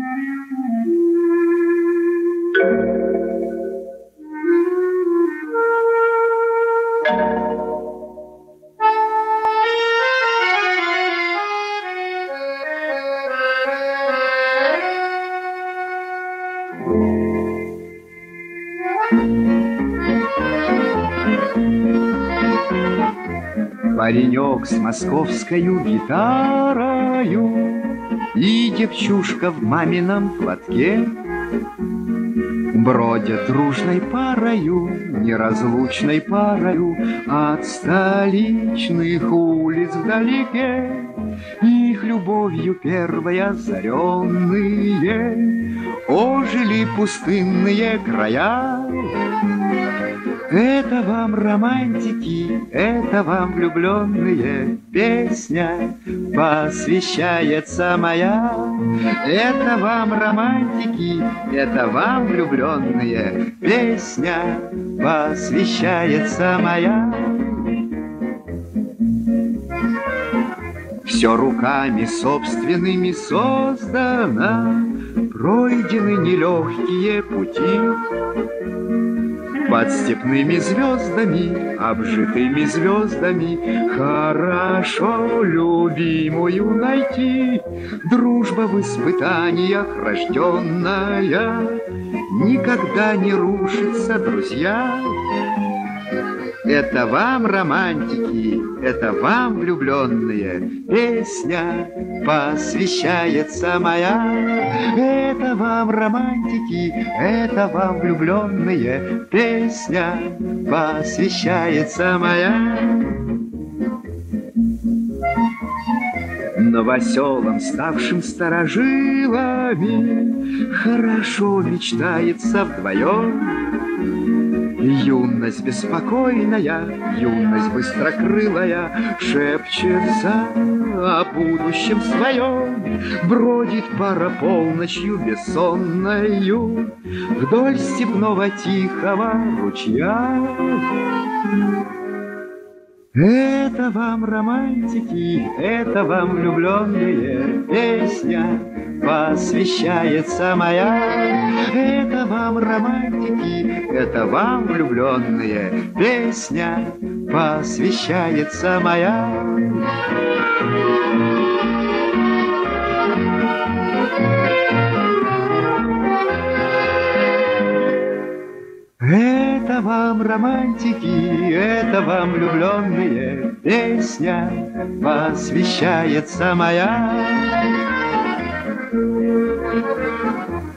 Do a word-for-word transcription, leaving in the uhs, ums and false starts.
Паренек с московскою гитарою и девчушка в мамином платке бродят дружной парою, неразлучной парою от столичных улиц вдалеке. Их любовью первой озаренные ожили пустынные края. Это вам романтики, это вам влюбленные, песня посвящается моя. Это вам романтики, это вам влюбленные, песня посвящается моя. Все руками собственными создано, пройдены нелегкие пути. Под степными звездами, обжитыми звездами, хорошо любимую найти. Дружба в испытаниях рожденная никогда не рушится, друзья. Это вам романтики, это вам влюбленные, песня посвящается моя. Это вам романтики, это вам влюбленные, песня посвящается моя. Новоселам, ставшим старожилами, хорошо мечтается вдвоем. Юность беспокойная, юность быстрокрылая шепчется о будущем своем. Бродит пара полночью бессонною вдоль степного тихого ручья. Это вам романтики, это вам влюбленные, песня посвящается моя. Это вам романтики, это вам влюбленные, песня посвящается моя. Это вам романтики, это вам влюбленные, песня посвящается моя.